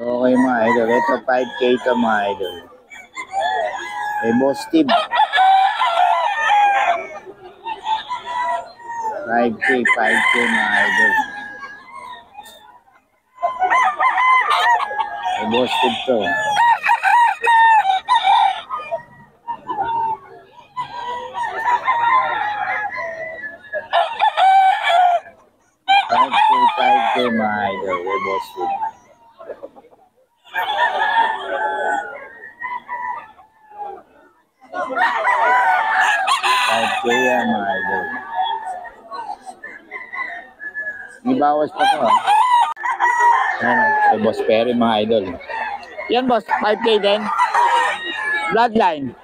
Okay mga idol, ito 5K ito mga idol. Boss Steve. 5K mga idol. Boss Steve to. $5K mga idol, Boss Steve. Yan mga idol. May bawas pa to Yan, Boss Perry mga idol. Yan boss, 5K din. Bloodline.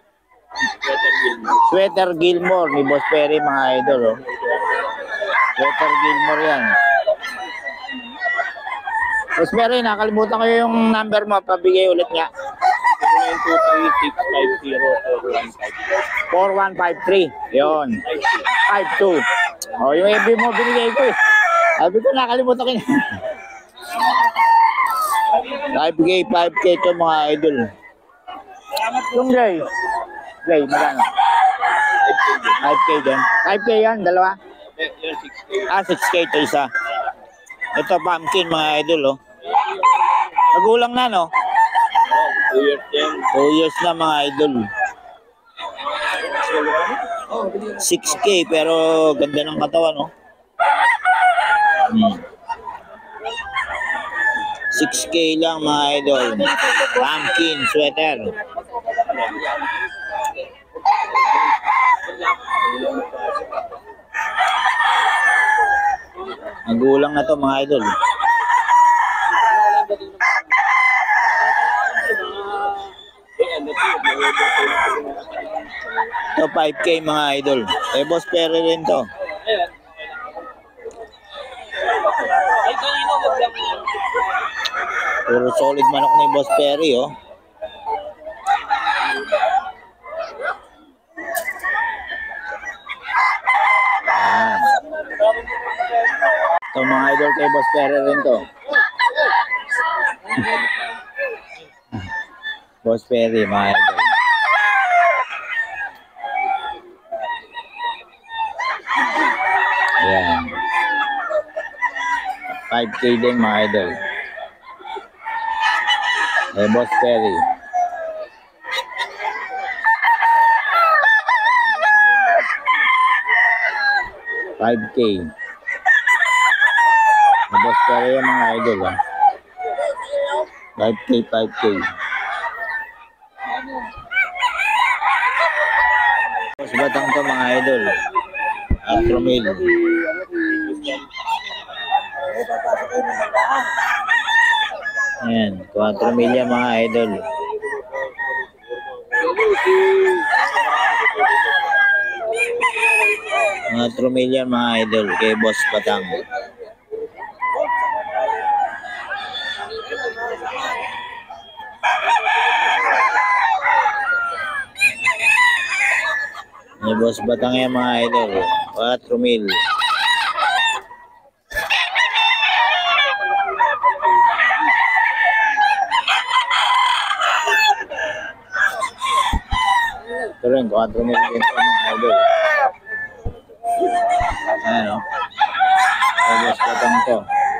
Sweater Gilmore ni Boss Perry mga idol. Sweater Gilmore yan. Boss Perry, nakalimutan ko yung number mo. Pabigay ulit nga. 4153. Yun. 52. O, yung FB mo binigay ko eh. Sabi ko, nakalimutan ko yun. 5K ito mga idol. Yung gray. Gray, magkano? 5K din. 5K yan, dalawa? 6K ito isa. Ito pumpkin mga idol Nagulang na no? 2 years na mga idol. 6K pero ganda ng katawan 6K lang mga idol. Pumpkin sweater. Nagulang na to mga idol. Ito 5K mga idol. Boss Perry rin to. Puro solid manok ni Boss Perry Ito mga idol kay Boss Perry rin to. Boss Perry mga idol. Ayan. 5K din mga idol. Boss Perry. $5K. Boss Perry yung mga idol 5K. Boss Batang to mga idol. Atromil. Ayan, 4 milya mga idol. Mga 4 milya mga idol kay Boss Batang. Ni Boss Batang yan mga idol. 4 mil. Ito rin, 4 mil din po mga idol. Ayan Boss Batang to.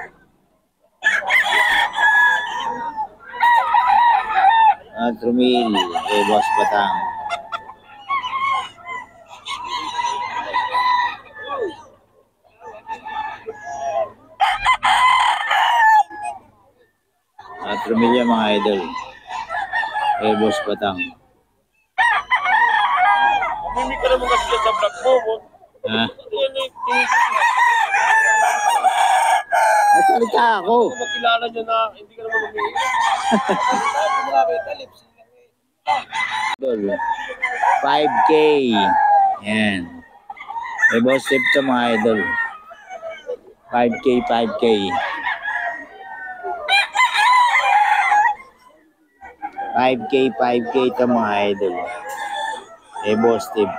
Trumil kay Boss Batang. Trumil mga idol kay Boss Batang. Hindi ka naman kasi sa vlog mo. Nasalita ako. Makilala nyo na hindi ka naman umiiyak. 5K. Yan. May Boss Steve to mga idol. 5K. 5K to mga idol. May Boss Steve.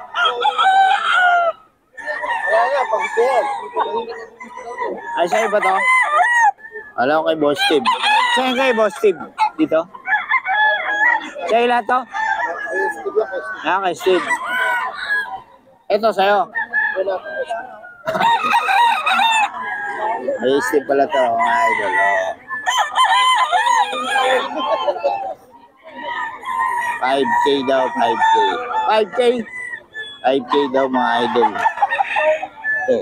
Ay, sa'yo ba to? Alam ko kay Boss Steve. Saan kayo, Boss Steve? Dito? Sa'yo lahat to? Ah, kay Steve. Ito, sa'yo. Ay, Steve pala to, mga idol. Oh. 5K daw, 5K. 5K? 5K daw, mga idol. Ito.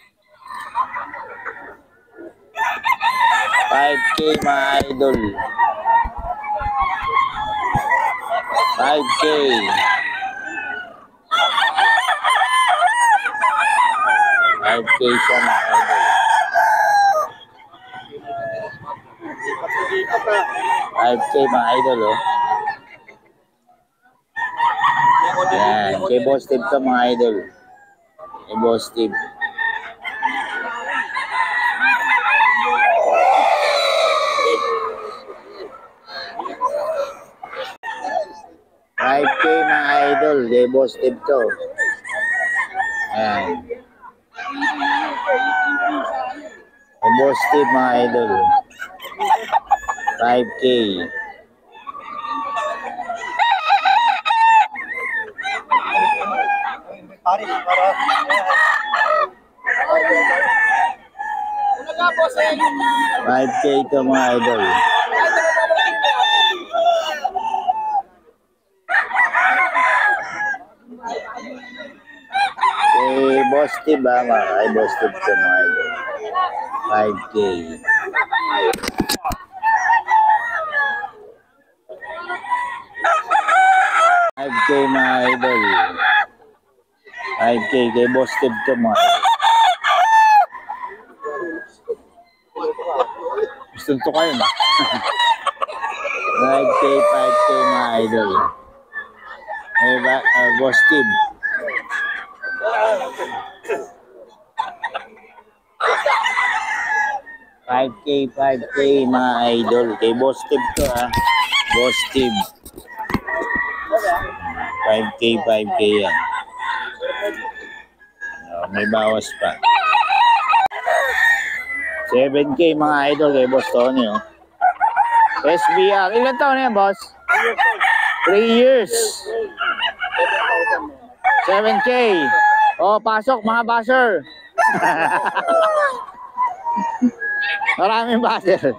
5K, mga idol. 5K. 5K siya, mga idol. 5K, mga idol, oh. Yan, kay Boss Steve to, mga idol. Kay Boss Steve. $5K, mga idol, kay Boss Steve to. Ayan. Kay Boss Steve, mga idol. 5K. Pare, para. 5K to, mga idol. Kay Boss Steve, kay Boss Steve to, mga idol. 5K. 5K, mga idol. 5K kay Boss Steve to, mga idol. Gusto to kayo, na? 5K, 5K, mga idol. Boss Steve. $5K, mga idol. Kay Boss Steve to, ha. Boss Steve. 5K yan. May bawas pa. 7K, mga idol, kay Boss Tony, oh. SBR. Ilan taon na yan, boss? 3 years. 7K. Oh, pasok, mga basher. Maraming basher.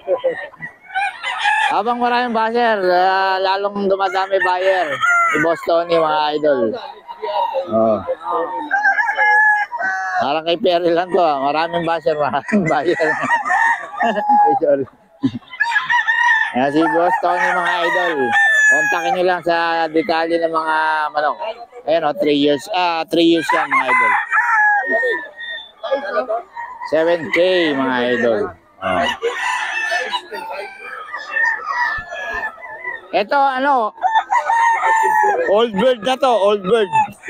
Habang maraming basher, lalong dumadami buyer. Si Boss Tony, mga idol. Oh. Parang kay Perry lang to, ah. Maraming basher, maraming buyer. Ay, sorry. Yan si Boss Tony, mga idol. Kontakin nyo lang sa detalye ng mga manok. Ayan, oh, 3 years. 3 years yan, mga idol. 7K, mga idol. Oh. Ito, ano, old bird na to, old bird.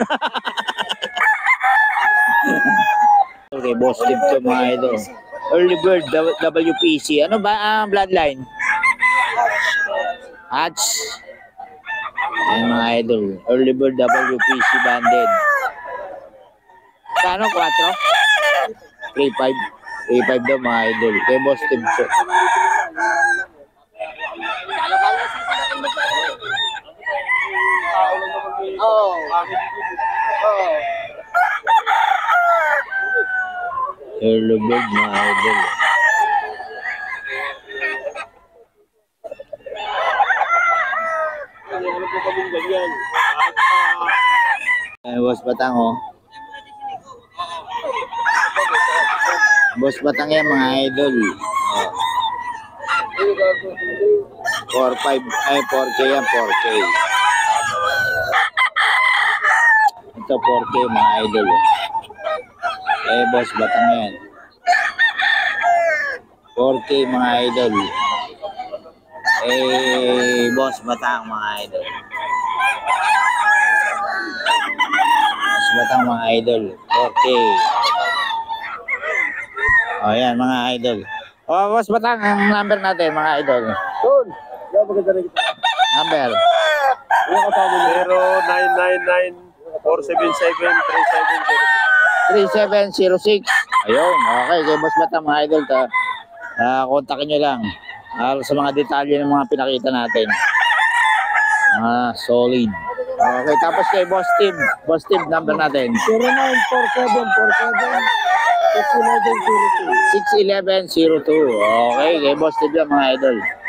Okay, Boss Steve to, mga idol. Early bird, WPC. Ano ba ang bloodline? Hatch. Ayan, mga idol. Early bird, WPC banded. Kano, 4? 3.5. 3.5 daw, mga idol. Kay Boss Steve to. Early bird, mga idol. Ayan, Boss Batang, oh. Boss Batang yan, mga idol. Oh. 4.5, ay 4K yan, 4K. Ito 4K, mga idol. Eh, Boss Batang yan. 4K, mga idol. Eh, Boss Batang, mga idol. Boss Batang, mga idol. 4K. O, yan, mga idol. O, Boss Batang, ang number natin, mga idol. Doon. Yan, maganda rin kita. Number. Yung kasama mo. 0999-477-3706. 3706. Ayun, okay. Kay Boss Batang, mga idol, kontakin nyo lang. Sa mga detalye ng mga pinakita natin. Solid. Okay, tapos kay Boss Steve. Boss Steve, number natin. 094747 61102. 61102. Okay, kay Boss Steve yan mga idol.